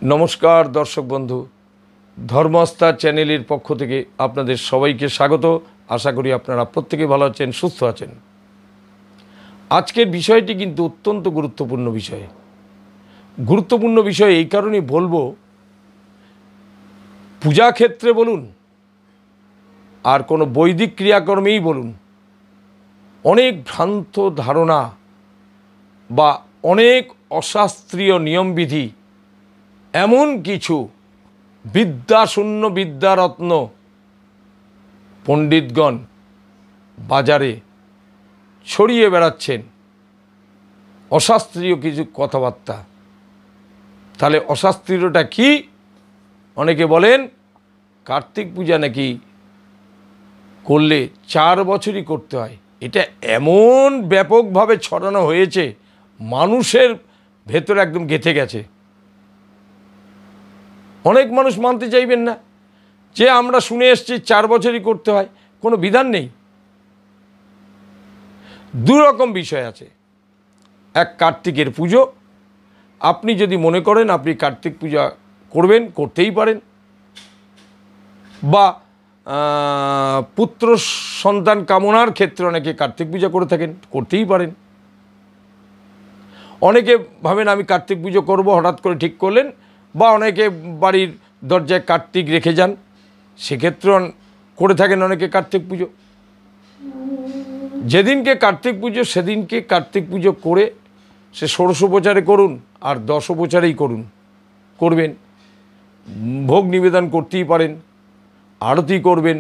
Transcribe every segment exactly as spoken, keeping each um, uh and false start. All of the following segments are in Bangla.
नमस्कार दर्शक बंधु धर्म आस्था चैनेलेर पक्ष थेके आपनादेर सबाइके स्वागत। आशा करी आपनारा प्रत्येके भालो आछेन, सुस्थ आछेन। आजकेर विषयटी किन्तु अत्यंत गुरुत्वपूर्ण विषय। गुरुत्वपूर्ण विषय एई कारणे बोलबो, पूजा क्षेत्रे बोलुन आर कोनो वैदिक क्रियाकर्मेई बोलुन, अनेक भ्राন্ত धारणा बा अनेक अशास्त्रीय नियमविधि एमन किछु विद्याशून्य विद्यारत्न पंडितगण बाजारे छड़िए बेड़ाচ্ছেন अशास्त्रीय किछु कथाबार्ता। ताहले अशास्त्रीयटा कि? अनेके बोलेन कार्तिक पूजा नाकि करले चार बछरই करते হয়। এটা এমন ব্যাপকভাবে ছড়ানো হয়েছে, মানুষের ভেতরে একদম গেঁথে গেছে। অনেক মানুষ মানতে চাইবেন না যে আমরা শুনে এসেছি চার বছরই করতে হয়, কোনো বিধান নেই। দুই রকম বিষয় আছে। এক কার্তিকের পুজো, আপনি যদি মনে করেন আপনি কার্তিক পূজা করবেন, করতেই পারেন, বা পুত্র সন্তান কামনার ক্ষেত্রে অনেকে কার্তিক পূজা করে থাকেন, করতেই পারেন। অনেকে ভাবেন আমি কার্তিক পুজো করব, হঠাৎ করে ঠিক করলেন, বা অনেকে বাড়ির দরজায় কার্তিক রেখে যান, সেক্ষেত্রে করে থাকেন অনেকে কার্তিক পুজো। যেদিনকে কার্তিক পুজো সেদিনকে কার্তিক পুজো করে সে ষোড়শোপচারে করুন আর দশোপচারেই করুন, করবেন। ভোগ নিবেদন করতেই পারেন, আরতি করবেন,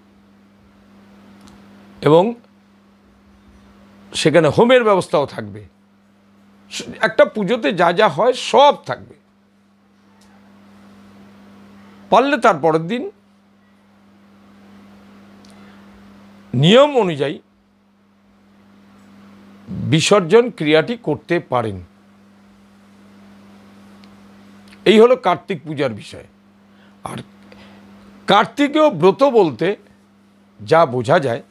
এবং সেখানে হোমের ব্যবস্থাও থাকবে। একটা পুজোতে যা যা হয় সব থাকবে। পারলে তার পরের দিন নিয়ম অনুযায়ী বিসর্জন ক্রিয়াটি করতে পারেন। এই হলো কার্তিক পূজার বিষয়। আর কার্তিকেয় ব্রত বলতে যা বোঝা যায়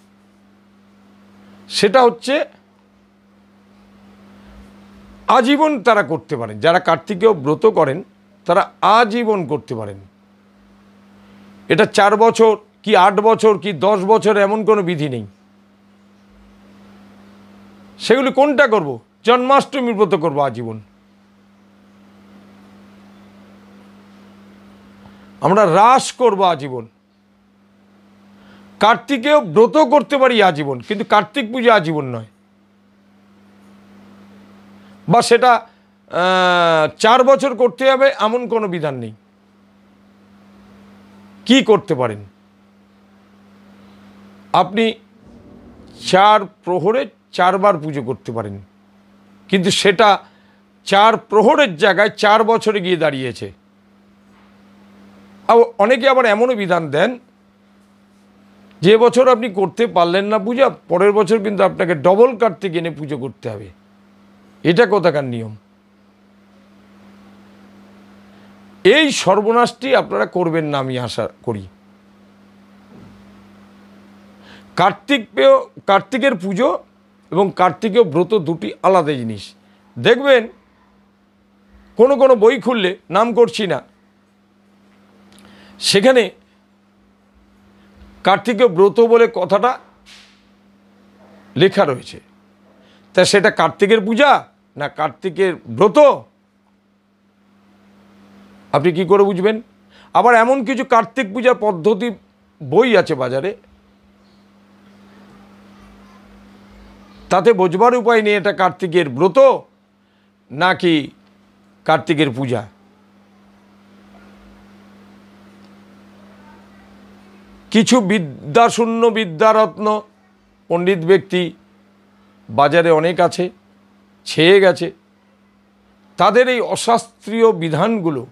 সেটা হচ্ছে আজীবন তারা করতে পারেন। যারা কার্তিকেয় ব্রত করেন তারা আজীবন করতে পারেন। এটা চার বছর কি আট বছর কি দশ বছর এমন কোনো বিধি নেই। সেগুলি কোনটা করব? জন্মাষ্টমীর ব্রত করব আজীবন। আমরা রাস করব আজীবন। কার্তিকেও ব্রত করতে পারি আজীবন, কিন্তু কার্তিক পূজা আজীবন নয়। বা সেটা চার বছর করতে হবে এমন কোনো বিধান নেই। কি করতে পারেন? আপনি চার প্রহরে চারবার পুজো করতে পারেন, কিন্তু সেটা চার প্রহরের জায়গায় চার বছরে গিয়ে দাঁড়িয়েছে। আর অনেকে আবার এমনও বিধান দেন, যে বছর আপনি করতে পারলেন না পূজা, পরের বছর কিন্তু আপনাকে ডবল কার্তিক এনে পুজো করতে হবে। এটা কোথাকার নিয়ম? এই সর্বনাশটি আপনারা করবেন না, আমি আশা করি। কার্তিক কার্তিকের পুজো এবং কার্তিকেয় ব্রত দুটি আলাদা জিনিস। দেখবেন কোনো কোনো বই খুললে, নাম করছি না, সেখানে কার্তিকেয় ব্রত বলে কথাটা লেখা রয়েছে। তা সেটা কার্তিকের পূজা না কার্তিকের ব্রত, আপনি কি করে বুঝবেন? আবার এমন কিছু কার্তিক পূজার পদ্ধতি বই আছে বাজারে, তাতে বোঝবার উপায় নেই এটা কার্তিকের ব্রত নাকি কার্তিকের পূজা। কিছু বিদ্যাশূন্য বিদ্যারত্ন পণ্ডিত ব্যক্তি বাজারে অনেক আছে, ছেয়ে গেছে। তাদের এই অশাস্ত্রীয় বিধানগুলো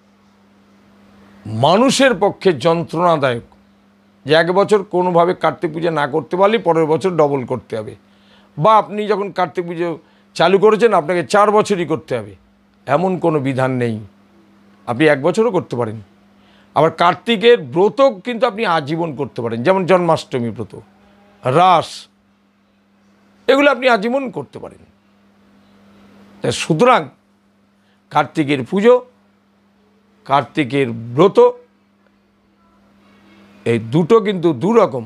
মানুষের পক্ষে যন্ত্রণাদায়ক। যে এক বছর কোনোভাবে কার্তিক পূজা না করতে পারলে পরের বছর ডবল করতে হবে, বা আপনি যখন কার্তিক পুজো চালু করেছেন আপনাকে চার বছরই করতে হবে, এমন কোনো বিধান নেই। আপনি এক বছরও করতে পারেন। আবার কার্তিকের ব্রত কিন্তু আপনি আজীবন করতে পারেন, যেমন জন্মাষ্টমী ব্রত, রাস, এগুলো আপনি আজীবন করতে পারেন। তাই সুতরাং কার্তিকের পুজো কার্তিকের ব্রত এই দুটো কিন্তু দু রকম,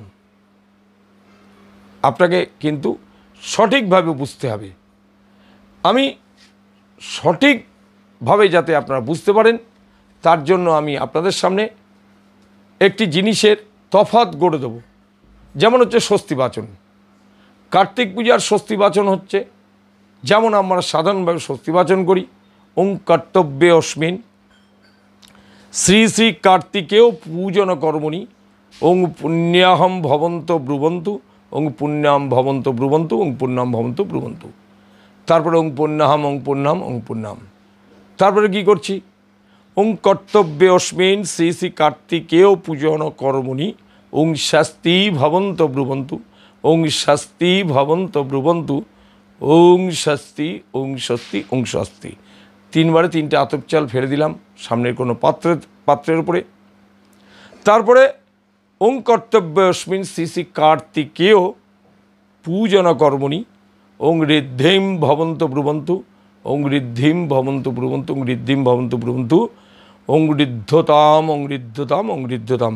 আপনাকে কিন্তু সঠিকভাবে বুঝতে হবে। আমি সঠিকভাবে যাতে আপনারা বুঝতে পারেন তার জন্য আমি আপনাদের সামনে একটি জিনিসের তফাৎ গড়ে দেব। যেমন হচ্ছে স্বস্তিবাচন। কার্তিক পূজার স্বস্তিবাচন হচ্ছে, যেমন আমরা সাধারণভাবে স্বস্তিবাচন করি, ওং কর্তব্যে অস্মিন শ্রী শ্রী কার্তিকেয় পূজন কর্মণি ওং পুণ্যাহম ভবন্ত ব্রুবন্তু ওং পুণ্যাম ভবন্ত ব্রুবন্তু ওং পুণ্যাম ভবন্ত ব্রুবন্তু। তারপরে ওং পুণ্যাহম ওং পুণ্যাম ওং পুণ্যাম। তারপরে কী করছি? ওং কর্তব্যে অস্মিন শ্রী শ্রী কার্তিকেয় পূজন কর্মণি ওং শাস্তি ভবন্ত ব্রুবন্তু ওং শাস্তি ভবন্ত ব্রুবন্তু ওং শাস্তি ওং স্বস্তি ওং স্বস্তি। তিনবারে তিনটে আতপ চাল ফেলে দিলাম সামনের কোনো পাত্রের পাত্রের উপরে। তারপরে ওং কর্তব্যে অস্মিন শ্রী শ্রী কার্তিকেয় পূজন কর্মণি ওং ঋদ্ধিম ভবন্ত ব্রুবন্তু ওং ঋদ্ধিম ভবন্ত ব্রুবন্তু ওং ঋদ্ধিম ভবন্ত ব্রুবন্তু ওং ঋদ্ধতাম ওং ঋদ্ধতাম ওং ঋদ্ধতাম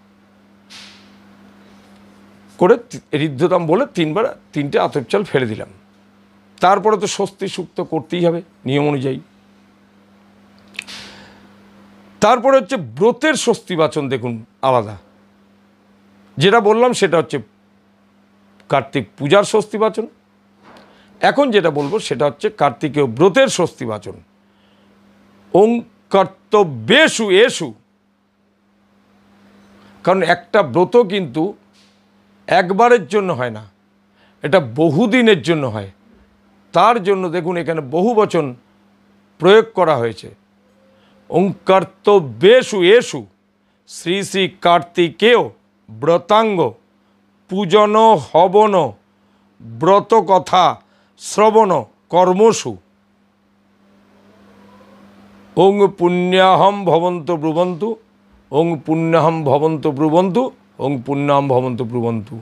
করে ঋদ্ধতাম বলে তিনবার তিনটে আতপ চাল ফেলে দিলাম। তারপরে তো স্বস্তি সুক্ত করতেই হবে নিয়ম অনুযায়ী। তারপরে হচ্ছে ব্রতের স্বস্তিবাচন, দেখুন আলাদা। যেটা বললাম সেটা হচ্ছে কার্তিক পূজার স্বস্তিবাচন। এখন যেটা বলবো সেটা হচ্ছে কার্তিকেয় ব্রতের স্বস্তিবাচন। ওং কর্তব্যেষু এষু। কারণ একটা ব্রত কিন্তু একবারের জন্য হয় না, এটা বহুদিনের জন্য হয়। তার জন্য দেখুন এখানে বহু বচন প্রয়োগ করা হয়েছে। ওং কর্তব্যেষু এষু শ্রী শ্রী কার্তিকেয় ব্রতাঙ্গ পূজন হবন ব্রত কথা শ্রবণ কর্মসু ওং পুণ্যাহম ভবন্ত ব্রুবন্তু ওং পুণ্যাহম ভবন্ত ব্রুবন্তু ওং পুণ্যাহম ভবন্ত ব্রুবন্তু।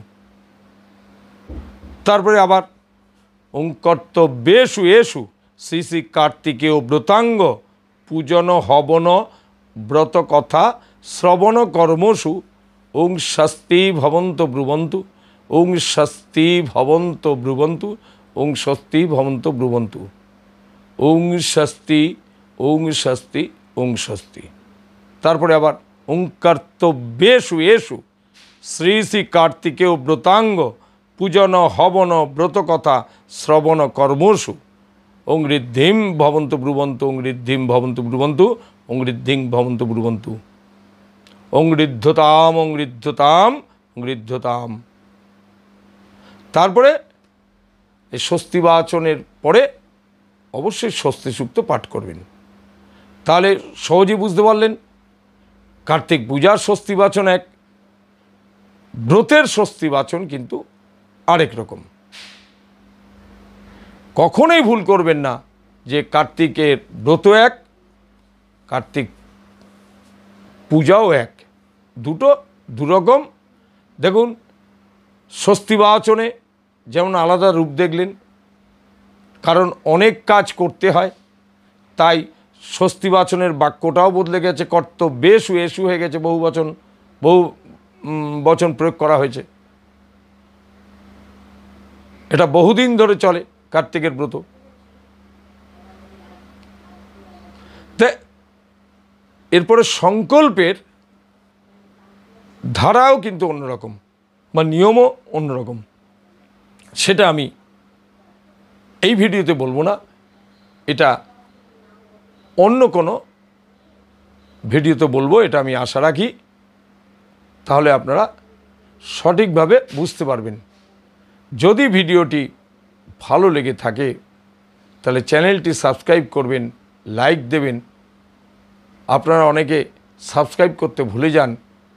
তারপরে আবার ওং কর্তব্যেষু এষু শ্রী শ্রী কার্তিকেয় ব্রতাঙ্গ পূজন হবন ব্রত কথা শ্রবণ কর্মসু ওং স্বস্তি ভবন্ত ব্রুবন্তু ওং স্বস্তি ভবন্ত ব্রুবন্তু ওং স্বস্তি ভবন্ত ব্রুবন্তু ওং স্বস্তি ওং স্বস্তি ওং স্বস্তি। তারপরে আবার ওং কর্তব্যেষু এষু শ্রী শ্রী কার্তিকেয় ব্রতাঙ্গ পূজন হবন ব্রত কথা শ্রবণ কর্মসু ওং ঋদ্ধিম ভবন্ত ব্রুবন্তু ওং ঋদ্ধিম ভবন্ত ব্রুবন্তু ওং ঋদ্ধিং ভবন্ত ব্রুবন্তু ওং ঋদ্ধতাম ওং ঋদ্ধতাম ওং ঋদ্ধতাম। তারপরে এই স্বস্তিবাচনের পরে অবশ্যই স্বস্তি সূক্ত পাঠ করবেন। তাহলে সহজেই বুঝতে পারলেন কার্তিক পূজার স্বস্তিবাচন এক, ব্রতের স্বস্তিবাচন কিন্তু আরেক রকম। কখনোই ভুল করবেন না যে কার্তিকের ব্রত এক, কার্তিক পূজাও এক, দুটো দুরকম। দেখুন স্বস্তিবাচনে যেমন আলাদা রূপ দেখলেন, কারণ অনেক কাজ করতে হয়, তাই স্বস্তিবাচনের বাক্যটাও বদলে গেছে, কর্তব্যেষু এষু হয়ে গেছে, বহু বচন বহু বচন প্রয়োগ করা হয়েছে। এটা বহুদিন ধরে চলে কার্তিকের ব্রত। এরপরে সংকল্পের ধারাও কিন্তু অন্যরকম বা নিয়মও অন্যরকম, সেটা আমি এই ভিডিওতে বলবো না, এটা অন্য কোনো ভিডিওতে বলবো, এটা আমি আশা রাখি। তাহলে আপনারা সঠিকভাবে বুঝতে পারবেন। যদি ভিডিওটি ভালো লেগে থাকে তাহলে চ্যানেলটি সাবস্ক্রাইব করবেন, লাইক দেবেন। আপনারা অনেকে সাবস্ক্রাইব করতে ভুলে যান,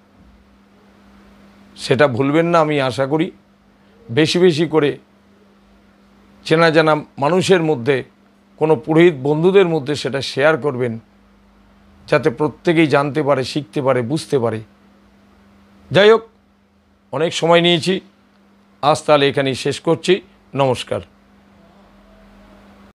সেটা ভুলবেন না আমি আশা করি। বেশি বেশি করে চেনা জানা মানুষের মধ্যে, কোনো পুরোহিত বন্ধুদের মধ্যে সেটা শেয়ার করবেন, যাতে প্রত্যেকেই জানতে পারে, শিখতে পারে, বুঝতে পারে। যাই হোক, অনেক সময় নিয়েছি, আজ তাহলে এখানেই শেষ করছি। নমস্কার।